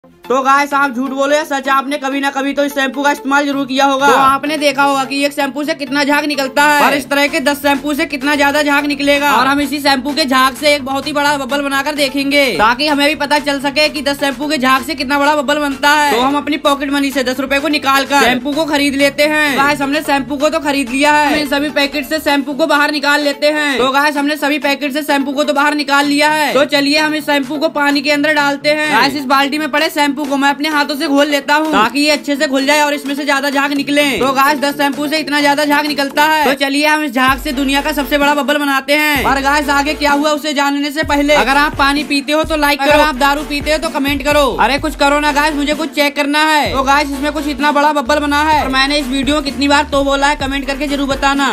तो गाइस आप झूठ बोले या सच, आपने कभी ना कभी तो इस शैम्पू का इस्तेमाल जरूर किया होगा। तो आपने देखा होगा कि एक शैम्पू से कितना झाग निकलता है और इस तरह के 10 शैम्पू से कितना ज्यादा झाग निकलेगा। और हम इसी शैम्पू के झाग से एक बहुत ही बड़ा बबल बनाकर देखेंगे, ताकि हमें भी पता चल सके कि 10 शैम्पू के झाग से कितना बड़ा बबल बनता है। तो हम अपनी पॉकेट मनी से 10 रुपए को निकाल कर शैम्पू को खरीद लेते हैं। गाइस हमने शैम्पू को तो खरीद लिया है, सभी पैकेट से शैम्पू को बाहर निकाल लेते हैं। तो गाइस हमने सभी पैकेट से शैम्पू को तो बाहर निकाल लिया है। तो चलिए हम इस शैम्पू को पानी के अंदर डालते हैं। गाइस इस बाल्टी में पड़े शैम्पू को मैं अपने हाथों से घोल लेता हूँ, ताकि ये अच्छे से घुल जाए और इसमें से ज्यादा झाग निकले। तो गाइस 10 शैम्पू से इतना ज्यादा झाग निकलता है। तो चलिए हम इस झाग से दुनिया का सबसे बड़ा बबल बनाते हैं। और गाइस आगे क्या हुआ उसे जानने से पहले, अगर आप पानी पीते हो तो लाइक करो, अगर आप दारू पीते हो तो कमेंट करो। अरे कुछ करो ना गाइस, मुझे कुछ चेक करना है। तो गाइस इसमें कुछ इतना बड़ा बबल बना है और मैंने इस वीडियो में कितनी बार तो बोला है, कमेंट करके जरूर बताना।